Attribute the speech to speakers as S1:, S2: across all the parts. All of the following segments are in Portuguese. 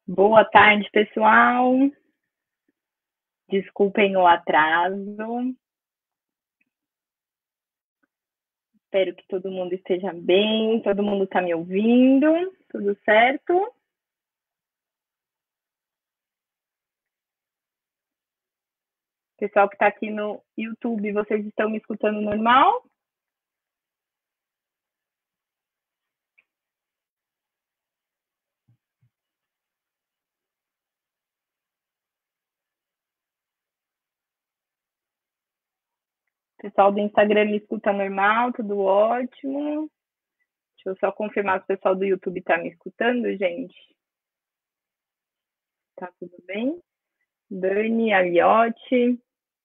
S1: Boa tarde, pessoal. Desculpem o atraso. Espero que todo mundo esteja bem. Todo mundo está me ouvindo? Tudo certo? Pessoal que está aqui no YouTube, vocês estão me escutando normal? Pessoal do Instagram me escuta normal? Tudo ótimo. Deixa eu só confirmar se o pessoal do YouTube está me escutando, gente. Tá tudo bem? Dani, Aliotti.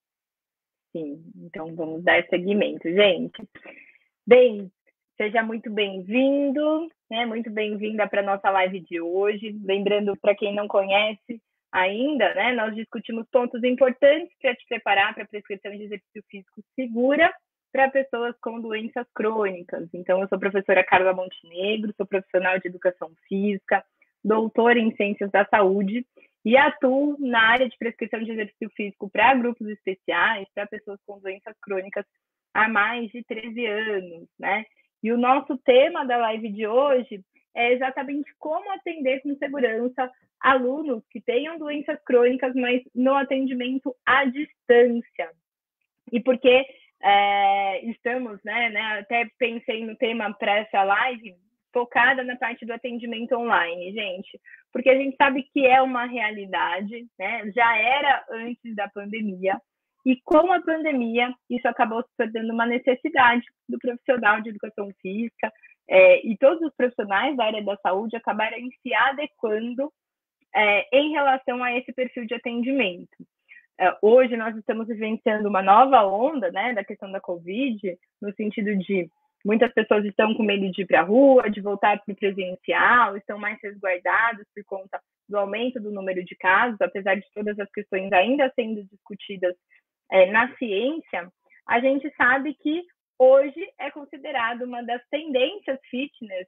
S1: Sim, então vamos dar seguimento, gente. Bem, seja muito bem-vindo, né? Muito bem-vinda para a nossa live de hoje. Lembrando, para quem não conhece ainda, né? Nós discutimos pontos importantes para te preparar para a prescrição de exercício físico segura para pessoas com doenças crônicas. Então, eu sou a professora Carla Montenegro, sou profissional de educação física, doutora em ciências da saúde e atuo na área de prescrição de exercício físico para grupos especiais, para pessoas com doenças crônicas há mais de 13 anos, né? E o nosso tema da live de hoje é exatamente como atender com segurança alunos que tenham doenças crônicas, mas no atendimento à distância. E porque estamos, né, até pensei no tema para essa live, focada na parte do atendimento online, gente, porque a gente sabe que é uma realidade, né? Já era antes da pandemia, e com a pandemia, isso acabou se tornando uma necessidade do profissional de educação física, e todos os profissionais da área da saúde acabaram se adequando em relação a esse perfil de atendimento. Hoje nós estamos vivenciando uma nova onda, né, da questão da Covid, no sentido de muitas pessoas estão com medo de ir para a rua, de voltar para o presencial, estão mais resguardados por conta do aumento do número de casos, apesar de todas as questões ainda sendo discutidas na ciência, a gente sabe que hoje é considerado uma das tendências fitness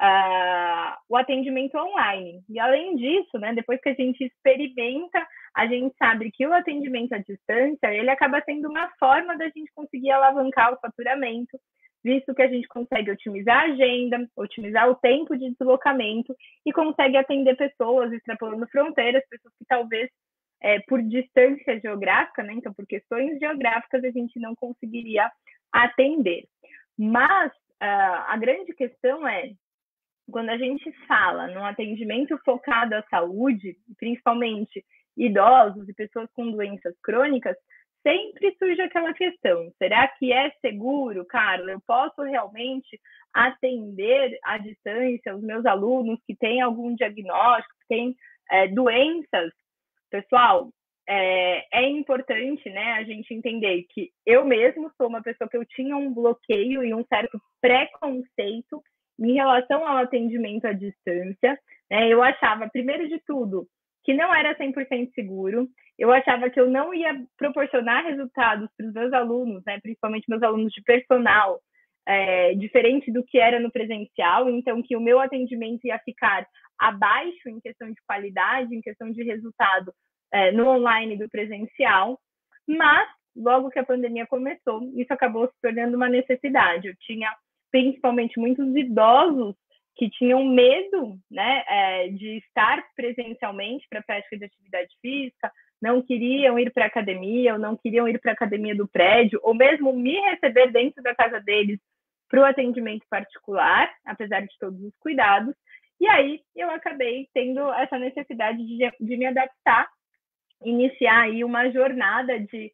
S1: o atendimento online. E além disso, né, depois que a gente experimenta, a gente sabe que o atendimento à distância, ele acaba sendo uma forma da gente conseguir alavancar o faturamento, visto que a gente consegue otimizar a agenda, otimizar o tempo de deslocamento e consegue atender pessoas extrapolando fronteiras, pessoas que talvez por distância geográfica, né? Então, por questões geográficas, a gente não conseguiria atender. Mas a grande questão é, quando a gente fala num atendimento focado à saúde, principalmente idosos e pessoas com doenças crônicas, sempre surge aquela questão: será que é seguro, Carla? Eu posso realmente atender à distância os meus alunos que têm algum diagnóstico, que têm doenças? Pessoal, é importante, né, a gente entender que eu mesmo sou uma pessoa que eu tinha um bloqueio e um certo preconceito em relação ao atendimento à distância, né? Eu achava, primeiro de tudo, que não era 100% seguro, eu achava que eu não ia proporcionar resultados para os meus alunos, né, principalmente meus alunos de personal, diferente do que era no presencial, então que o meu atendimento ia ficar abaixo em questão de qualidade, em questão de resultado no online do presencial, mas logo que a pandemia começou, isso acabou se tornando uma necessidade. Eu tinha principalmente muitos idosos que tinham medo, né, de estar presencialmente para a prática de atividade física, não queriam ir para a academia, ou não queriam ir para a academia do prédio, ou mesmo me receber dentro da casa deles para o atendimento particular, apesar de todos os cuidados. E aí eu acabei tendo essa necessidade de me adaptar, iniciar aí uma jornada de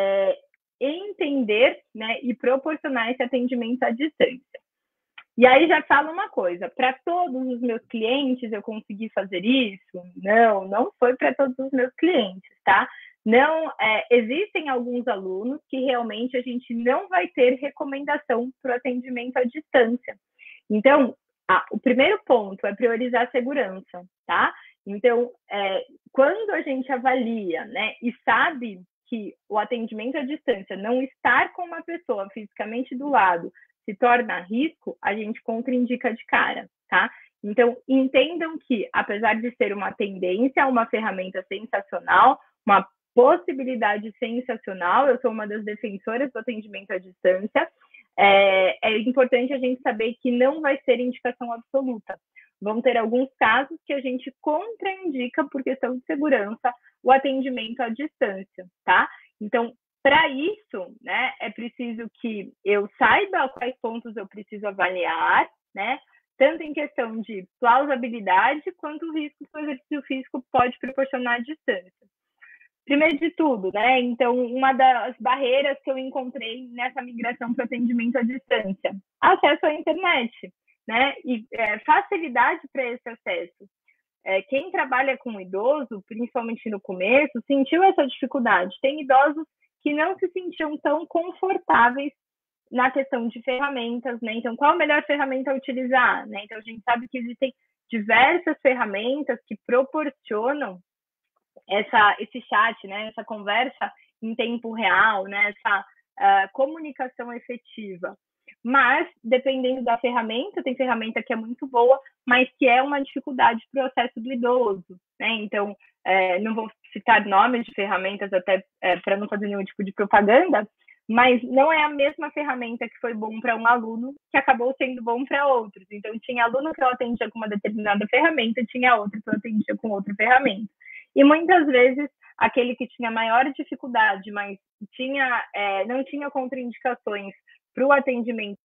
S1: entender, né, e proporcionar esse atendimento à distância. E aí já falo uma coisa: para todos os meus clientes eu consegui fazer isso? Não, não foi para todos os meus clientes, tá? Não, existem alguns alunos que realmente a gente não vai ter recomendação para o atendimento à distância. Então, o primeiro ponto é priorizar a segurança, tá? Então, quando a gente avalia, né, e sabe que o atendimento à distância, não estar com uma pessoa fisicamente do lado, se torna risco, a gente contraindica de cara, tá? Então, entendam que, apesar de ser uma tendência, uma ferramenta sensacional, uma possibilidade sensacional, eu sou uma das defensoras do atendimento à distância, é importante a gente saber que não vai ser indicação absoluta. Vão ter alguns casos que a gente contraindica, por questão de segurança, o atendimento à distância, tá? Então, para isso, né, é preciso que eu saiba quais pontos eu preciso avaliar, né? Tanto em questão de plausibilidade, quanto o risco que o exercício físico pode proporcionar à distância. Primeiro de tudo, né? Então, uma das barreiras que eu encontrei nessa migração para o atendimento à distância, acesso à internet, né? E facilidade para esse acesso. Quem trabalha com idoso, principalmente no começo, sentiu essa dificuldade. Tem idosos que não se sentiam tão confortáveis na questão de ferramentas, né? Então, qual a melhor ferramenta a utilizar, né? Então, a gente sabe que existem diversas ferramentas que proporcionam esse chat, né? Essa conversa em tempo real, né? Essa comunicação efetiva. Mas, dependendo da ferramenta, tem ferramenta que é muito boa, mas que é uma dificuldade para o acesso do idoso, né? Então, não vou citar nomes de ferramentas até para não fazer nenhum tipo de propaganda, mas não é a mesma ferramenta que foi bom para um aluno que acabou sendo bom para outros. Então, tinha aluno que eu atendia com uma determinada ferramenta, tinha outro que eu atendia com outra ferramenta. E muitas vezes, aquele que tinha maior dificuldade, mas não tinha contraindicações para o atendimento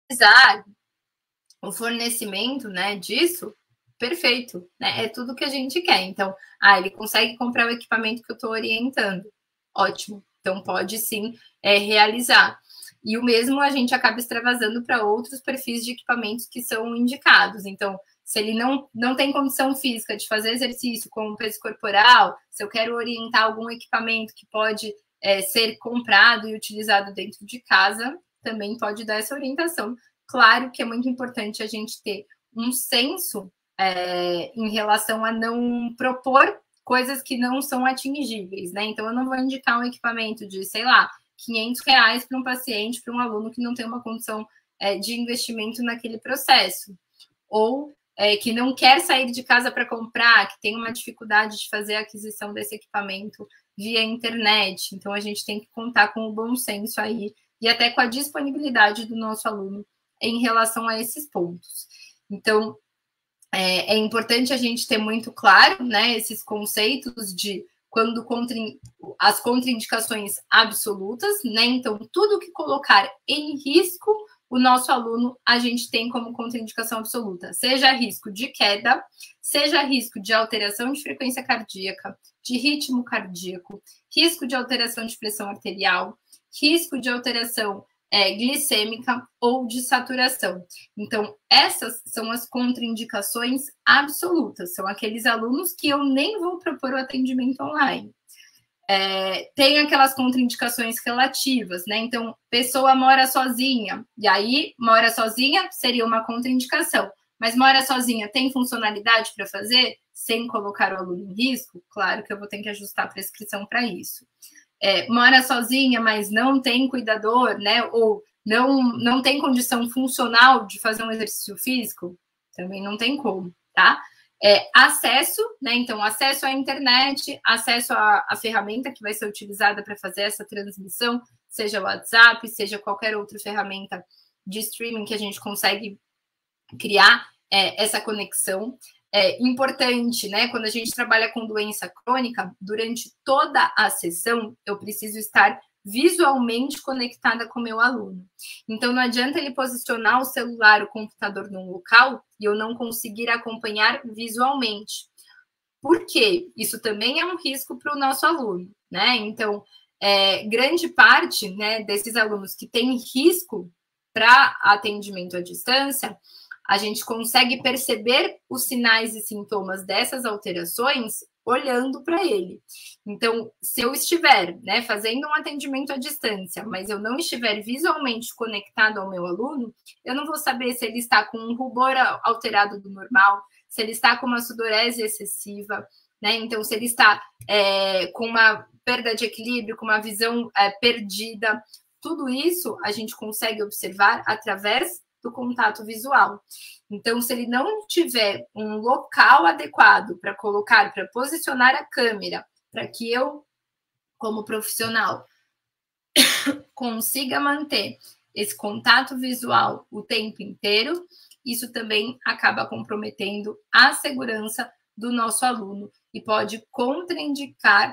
S2: o fornecimento, né, disso, perfeito, né? É tudo que a gente quer. Então, ele consegue comprar o equipamento que eu estou orientando. Ótimo. Então, pode sim realizar. E o mesmo a gente acaba extravasando para outros perfis de equipamentos que são indicados. Então, se ele não tem condição física de fazer exercício com o peso corporal, se eu quero orientar algum equipamento que pode ser comprado e utilizado dentro de casa, também pode dar essa orientação. Claro que é muito importante a gente ter um senso em relação a não propor coisas que não são atingíveis, né? Então, eu não vou indicar um equipamento de, sei lá, R$500 para um paciente, para um aluno que não tem uma condição de investimento naquele processo. Ou que não quer sair de casa para comprar, que tem uma dificuldade de fazer a aquisição desse equipamento via internet. Então, a gente tem que contar com o bom senso aí e até com a disponibilidade do nosso aluno em relação a esses pontos. Então, é importante a gente ter muito claro, né, esses conceitos de quando as contraindicações absolutas, né? Então, tudo que colocar em risco o nosso aluno, a gente tem como contraindicação absoluta, seja risco de queda, seja risco de alteração de frequência cardíaca, de ritmo cardíaco, risco de alteração de pressão arterial, risco de alteração glicêmica ou de saturação. Então, essas são as contraindicações absolutas, são aqueles alunos que eu nem vou propor o atendimento online. Tem aquelas contraindicações relativas, né? Então, pessoa mora sozinha, e aí mora sozinha seria uma contraindicação, mas mora sozinha tem funcionalidade para fazer sem colocar o aluno em risco? Claro que eu vou ter que ajustar a prescrição para isso. Mora sozinha, mas não tem cuidador, né? Ou não tem condição funcional de fazer um exercício físico, também não tem como, tá? Acesso, né? Então, acesso à internet, acesso à ferramenta que vai ser utilizada para fazer essa transmissão, seja o WhatsApp, seja qualquer outra ferramenta de streaming que a gente consegue criar essa conexão. Importante, né? Quando a gente trabalha com doença crônica, durante toda a sessão, eu preciso estar visualmente conectada com o meu aluno. Então, não adianta ele posicionar o celular, o computador num local e eu não conseguir acompanhar visualmente. Por quê? Isso também é um risco para o nosso aluno, né? Então, grande parte, né, desses alunos que têm risco para atendimento à distância, a gente consegue perceber os sinais e sintomas dessas alterações olhando para ele. Então, se eu estiver, né, fazendo um atendimento à distância, mas eu não estiver visualmente conectado ao meu aluno, eu não vou saber se ele está com um rubor alterado do normal, se ele está com uma sudorese excessiva, né? Então, se ele está com uma perda de equilíbrio, com uma visão perdida, tudo isso a gente consegue observar através do contato visual. Então, se ele não tiver um local adequado para colocar, para posicionar a câmera, para que eu, como profissional, consiga manter esse contato visual o tempo inteiro, isso também acaba comprometendo a segurança do nosso aluno e pode contraindicar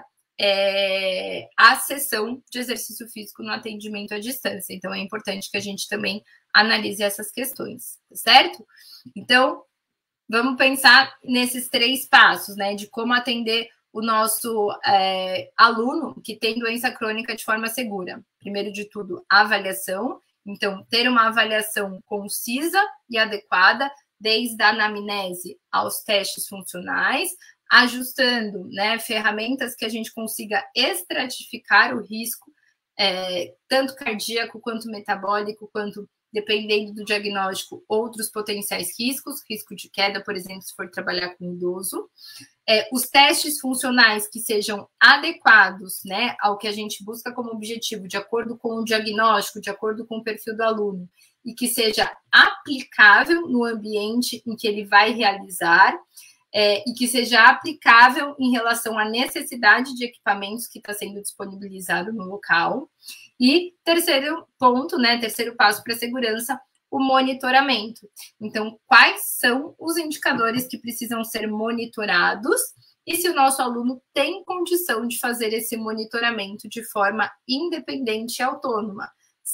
S2: a sessão de exercício físico no atendimento à distância. Então, é importante que a gente também analise essas questões, certo? Então, vamos pensar nesses 3 passos, né, de como atender o nosso aluno que tem doença crônica de forma segura. Primeiro de tudo, a avaliação. Então, ter uma avaliação concisa e adequada, desde a anamnese aos testes funcionais, ajustando, né, ferramentas que a gente consiga estratificar o risco, tanto cardíaco quanto metabólico, quanto, dependendo do diagnóstico, outros potenciais riscos, risco de queda, por exemplo, se for trabalhar com idoso. Os testes funcionais que sejam adequados, né, ao que a gente busca como objetivo, de acordo com o diagnóstico, de acordo com o perfil do aluno, e que seja aplicável no ambiente em que ele vai realizar, e que seja aplicável em relação à necessidade de equipamentos que está sendo disponibilizado no local. E terceiro ponto, né, terceiro passo para a segurança, o monitoramento. Então, quais são os indicadores que precisam ser monitorados e se o nosso aluno tem condição de fazer esse monitoramento de forma independente e autônoma,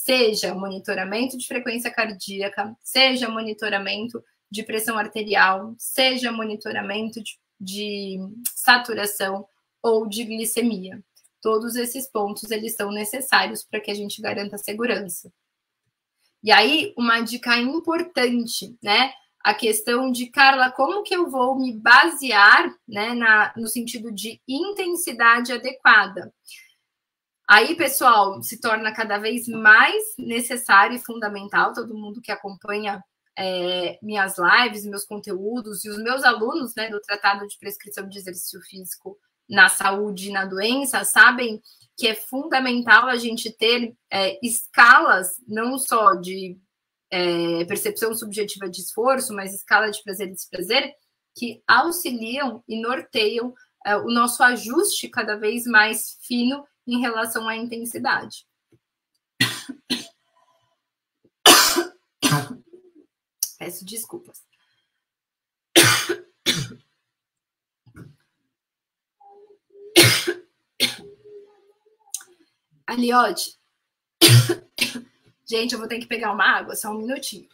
S2: seja monitoramento de frequência cardíaca, seja monitoramento de pressão arterial, seja monitoramento de saturação ou de glicemia. Todos esses pontos, eles são necessários para que a gente garanta a segurança. E aí, uma dica importante, né? A questão de, Carla, como que eu vou me basear, né, no sentido de intensidade adequada? Aí, pessoal, se torna cada vez mais necessário e fundamental, todo mundo que acompanha minhas lives, meus conteúdos e os meus alunos, né, do Tratado de Prescrição de Exercício Físico na Saúde e na Doença, sabem que é fundamental a gente ter escalas, não só de percepção subjetiva de esforço, mas escala de prazer e desprazer, que auxiliam e norteiam o nosso ajuste cada vez mais fino em relação à intensidade. Peço desculpas. Aliote. Gente, eu vou ter que pegar uma água, só um minutinho.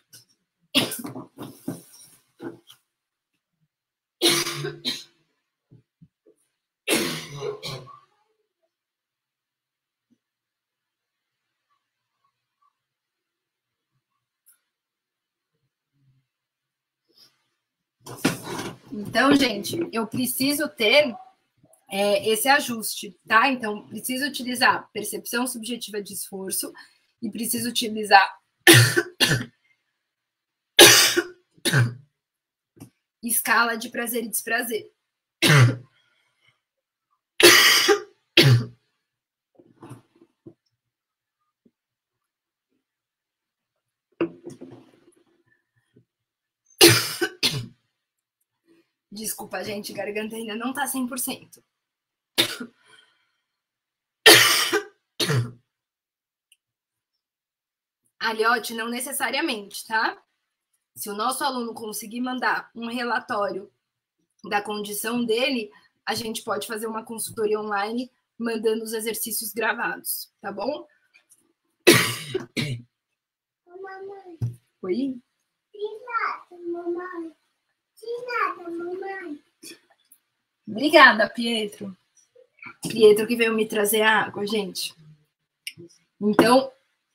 S2: Então, gente, eu preciso ter esse ajuste, tá? Então, preciso utilizar percepção subjetiva de esforço e preciso utilizar escala de prazer e desprazer. Desculpa, gente, garganta ainda não tá 100%. Aliote, não necessariamente, tá? Se o nosso aluno conseguir mandar um relatório da condição dele, a gente pode fazer uma consultoria online mandando os exercícios gravados, tá bom?
S3: Mamãe.
S2: Oi?
S3: De nada, mamãe. De nada, mamãe.
S2: Obrigada, Pietro. Pietro que veio me trazer água, gente. Então,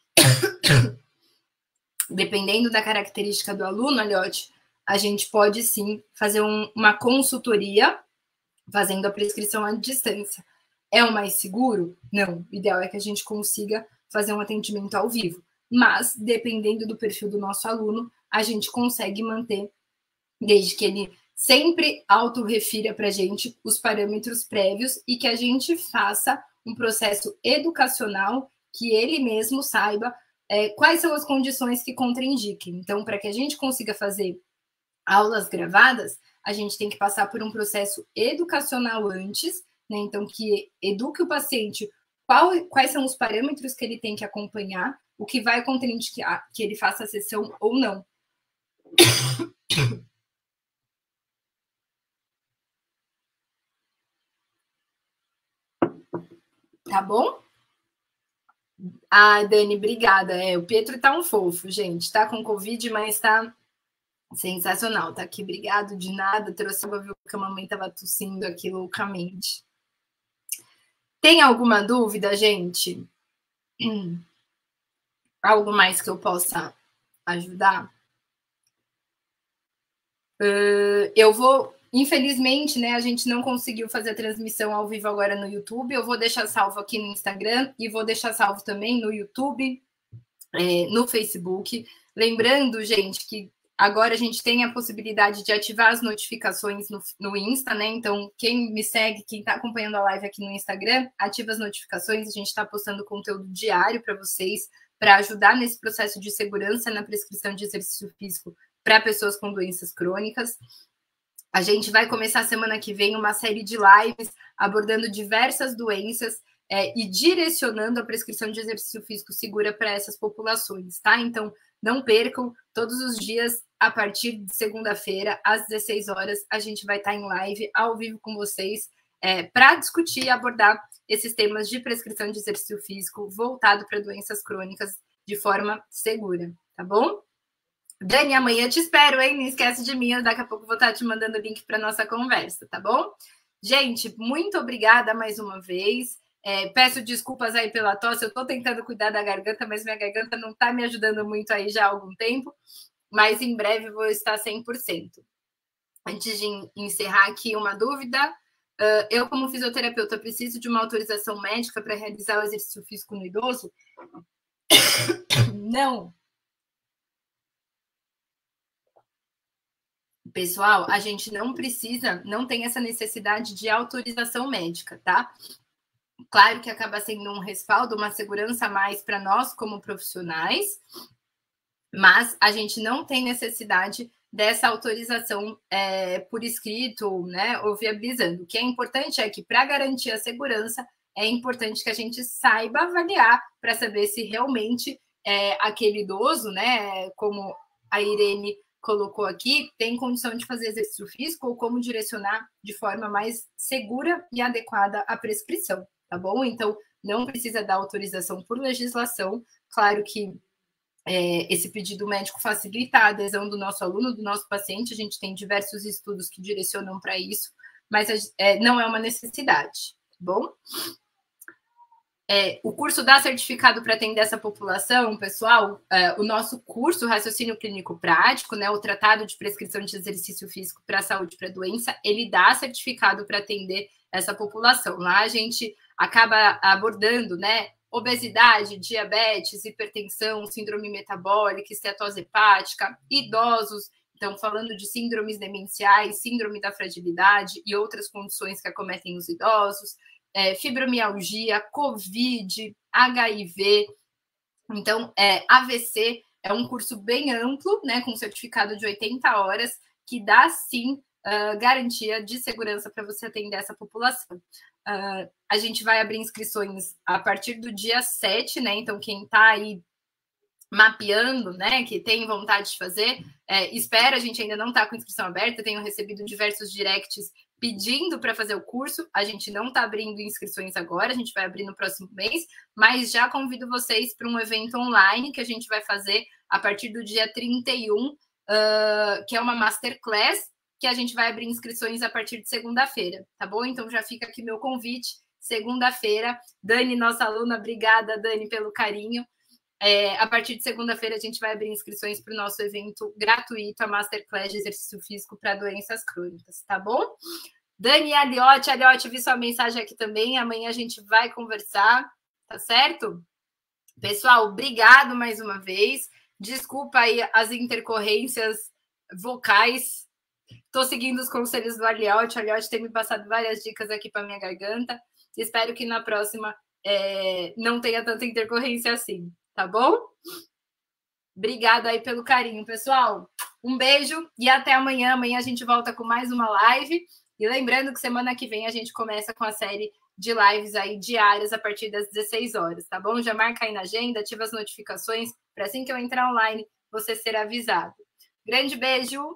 S2: dependendo da característica do aluno, Aliote, a gente pode sim fazer uma consultoria fazendo a prescrição à distância. É o mais seguro? Não. O ideal é que a gente consiga fazer um atendimento ao vivo. Mas, dependendo do perfil do nosso aluno, a gente consegue manter, desde que ele sempre autorrefira para a gente os parâmetros prévios e que a gente faça um processo educacional que ele mesmo saiba quais são as condições que contraindiquem. Então, para que a gente consiga fazer aulas gravadas, a gente tem que passar por um processo educacional antes, né? Então, que eduque o paciente quais são os parâmetros que ele tem que acompanhar, o que vai contraindicar que ele faça a sessão ou não. Tá bom? Ah, Dani, obrigada. O Pietro tá um fofo, gente. Tá com Covid, mas tá sensacional. Tá aqui, obrigado de nada. Trouxe pra ver que a mamãe tava tossindo aqui loucamente. Tem alguma dúvida, gente? Algo mais que eu possa ajudar? Eu vou... Infelizmente, né, a gente não conseguiu fazer a transmissão ao vivo agora no YouTube. Eu vou deixar salvo aqui no Instagram e vou deixar salvo também no YouTube, no Facebook. Lembrando, gente, que agora a gente tem a possibilidade de ativar as notificações no Insta, né? Então, quem me segue, quem está acompanhando a live aqui no Instagram, ativa as notificações. A gente está postando conteúdo diário para vocês, para ajudar nesse processo de segurança na prescrição de exercício físico para pessoas com doenças crônicas. A gente vai começar semana que vem uma série de lives abordando diversas doenças e direcionando a prescrição de exercício físico segura para essas populações, tá? Então, não percam, todos os dias, a partir de segunda-feira, às 16 horas, a gente vai estar em live, ao vivo com vocês, para discutir e abordar esses temas de prescrição de exercício físico voltado para doenças crônicas de forma segura, tá bom? Dani, amanhã te espero, hein? Não esquece de mim, eu daqui a pouco vou estar te mandando o link para nossa conversa, tá bom? Gente, muito obrigada mais uma vez. Peço desculpas aí pela tosse, eu estou tentando cuidar da garganta, mas minha garganta não está me ajudando muito aí já há algum tempo, mas em breve vou estar 100%. Antes de encerrar aqui, uma dúvida. Eu, como fisioterapeuta, preciso de uma autorização médica para realizar o exercício físico no idoso? Não. Pessoal, a gente não precisa, não tem essa necessidade de autorização médica, tá? Claro que acaba sendo um respaldo, uma segurança a mais para nós como profissionais, mas a gente não tem necessidade dessa autorização por escrito, né, ou viabilizando. O que é importante é que, para garantir a segurança, é importante que a gente saiba avaliar para saber se realmente aquele idoso, né, como a Irene colocou aqui, tem condição de fazer exercício físico ou como direcionar de forma mais segura e adequada a prescrição, tá bom? Então, não precisa dar autorização por legislação. Claro que esse pedido médico facilita a adesão do nosso aluno, do nosso paciente. A gente tem diversos estudos que direcionam para isso, mas não é uma necessidade, tá bom? O curso dá certificado para atender essa população, pessoal. O nosso curso, Raciocínio Clínico Prático, né, o Tratado de Prescrição de Exercício Físico para a Saúde e para a Doença, ele dá certificado para atender essa população. Lá a gente acaba abordando, né, obesidade, diabetes, hipertensão, síndrome metabólica, esteatose hepática, idosos. Então, falando de síndromes demenciais, síndrome da fragilidade e outras condições que acometem os idosos, fibromialgia, Covid, HIV. Então, AVC é um curso bem amplo, né, com certificado de 80 horas, que dá, sim, garantia de segurança para você atender essa população. A gente vai abrir inscrições a partir do dia 7, né? Então, quem está aí mapeando, né, que tem vontade de fazer, espera, a gente ainda não está com inscrição aberta, tenho recebido diversos directs pedindo para fazer o curso, a gente não está abrindo inscrições agora, a gente vai abrir no próximo mês, mas já convido vocês para um evento online que a gente vai fazer a partir do dia 31, que é uma masterclass, que a gente vai abrir inscrições a partir de segunda-feira, tá bom? Então já fica aqui meu convite, segunda-feira. Dani, nossa aluna, obrigada, Dani, pelo carinho. A partir de segunda-feira a gente vai abrir inscrições para o nosso evento gratuito, a Masterclass de Exercício Físico para Doenças Crônicas, tá bom? Dani Aliotti, vi sua mensagem aqui também, amanhã a gente vai conversar, tá certo? Pessoal, obrigado mais uma vez, desculpa aí as intercorrências vocais, estou seguindo os conselhos do Aliotti tem me passado várias dicas aqui para minha garganta, espero que na próxima não tenha tanta intercorrência assim. Tá bom? Obrigada aí pelo carinho, pessoal. Um beijo e até amanhã. Amanhã a gente volta com mais uma live. E lembrando que semana que vem a gente começa com a série de lives aí diárias a partir das 16 horas, tá bom? Já marca aí na agenda, ativa as notificações para assim que eu entrar online você ser avisado. Grande beijo.